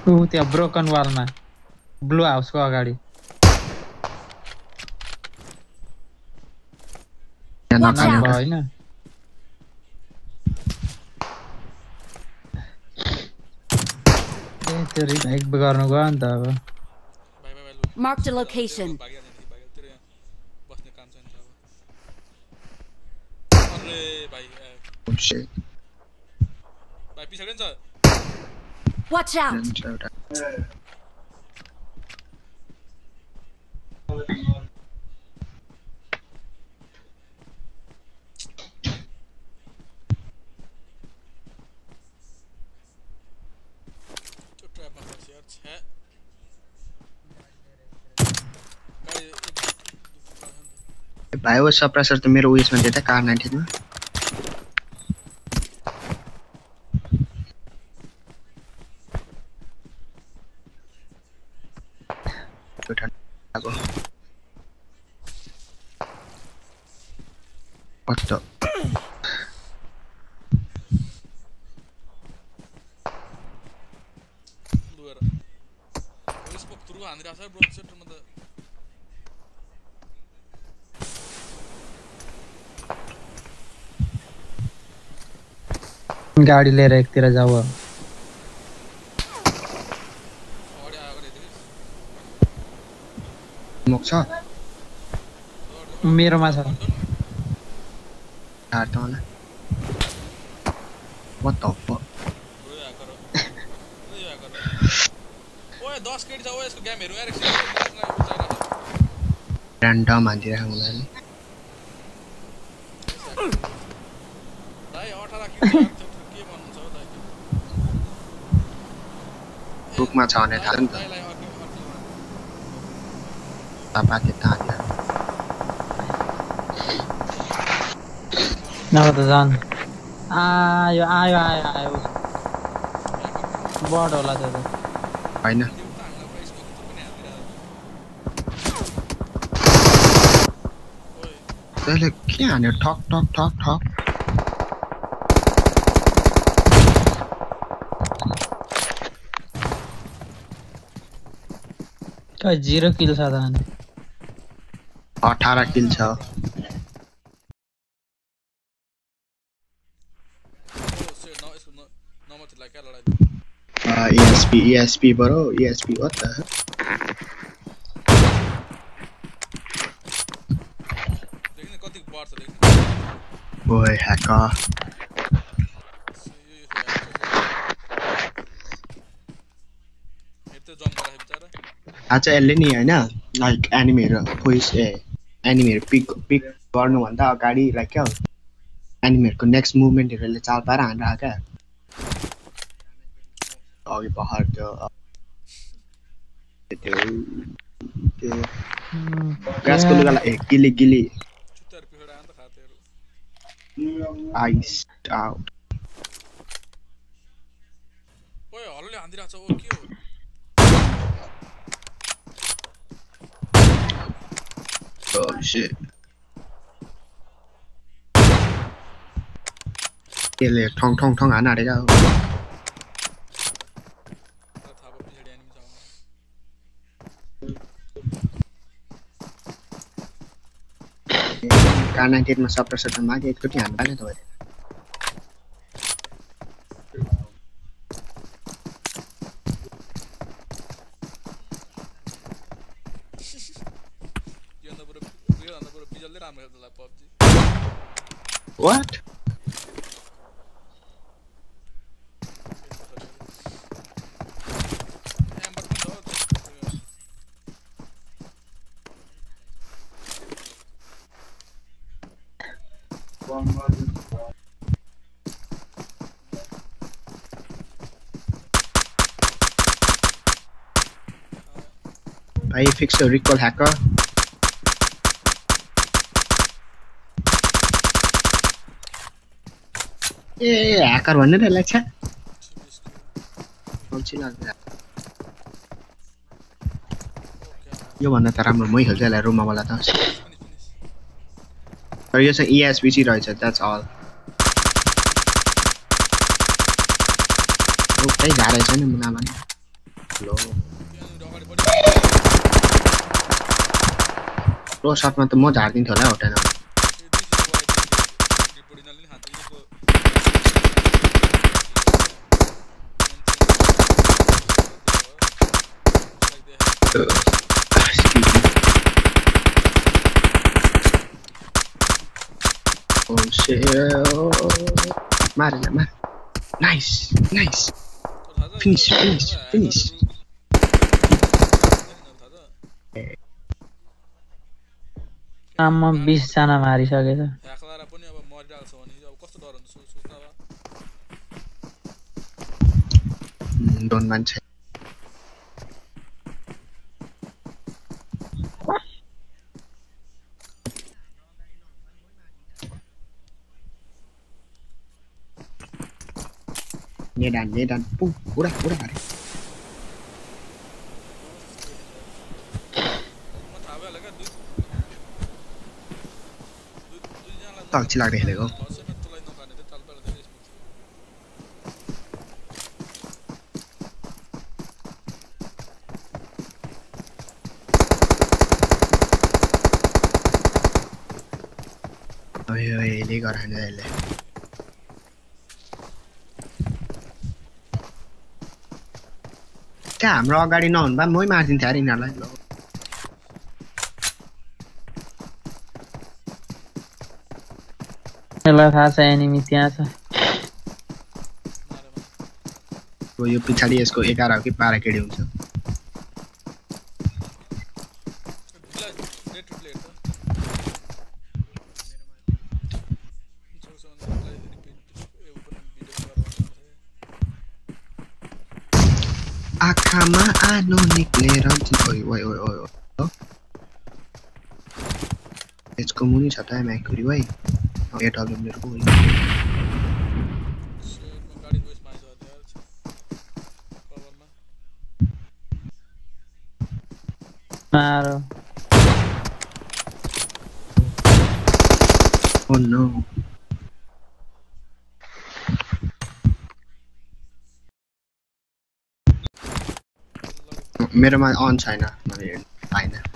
त्यो broken वालमा blue हाउसको अगाडि हैन त्यो रिभाइभ गर्नु गयो नि त अब Mark the location. बस्ने काम छैन अब अरे भाइ भाइ पिछाडी नि छ Watch out. भाइ वो सप्रेसर त मेरो उयसमा दिए त कार 19 मा What the? गाडी लिएर एकतिर जाऊ मोक छ मेरोमा छ हार्ट होला What the fuck? ओए 10 केडी छ ओए यसको गेम हेरौ यार र्यान्डम हान्दिरहेको मलाई भाइ 18 केडी के भन्नुहुन्छ हो दाइ बुकमा छ भने थाहा नि त पापा के थाहा नभए त जान आयो आयो आयो आयो बड होला त्यो त हैन त्यसले के हान्यो ठक ठक ठक ठक कहाँ 0 किल छ त 18 किल छ ESP bro ESP what the heck देखिन कति बार छ देखिन boy hacker हेर्दै जम्प गरे बिचारा अच्छा यसले नि हैन लाइक एनिमेहरु भोइस एनिमेहरु पिक गर्नु भन्दा अगाडि लाइक के हो एनिमेहरुको नेक्स्ट मुभमेन्टहरुले चाल पाएर हान्रा क्या अघि पहाड त्यो ग्यासको लुगाला गिली गिली चुत्तर पिफडा आन त खातेहरु आइस आउट ओए हल्ले हान्दिरा छ ओ के हो oh shit यसले ठङ ठङ ठङ हान हारेका हो कार 98 मा सप्रेसर त मागे एकचोटी हान्न पाएन त भए What? I fixed the recall hacker. hacker भन्ने त लाग्छ अल्छी लाग्छ यो भन्दा त राम्रो मै खेल्छ होला रुममा वाला त तर यो चाहिँ ESPC रहेछ that's all ओके झारे छ नि मुनामा लो लो शटमा त म झार्दिन्थ्यो होला होटेन Oh shit. Mare. Nice. Finish. म 20 जना मारिसकेछ ह्याकलारा पनि अब मरिरहेको छ भने अब कस्तो डर हुन्छ सोच्न अब Don't मान्छे नेडान पुरा अरे अल्छी लाग्दै खेलेको ले गर हान्दै अहिले त्यहाँ हाम्रो अगाडि नहुनु भए मै मार्दिन्थे अरे यिनीहरूलाई ल यसलाई थाहा छ एनिमी त्यहाँ छ यो पछाडि यसको 11 हो कि 12 केडी हुन्छ आँखामा आनो निक्लेर ओइ यसको मुनि छ त म्याकुरी भाइ एट अल मेरो को मारो Oh no मेरोमा अन छैन मैले हैन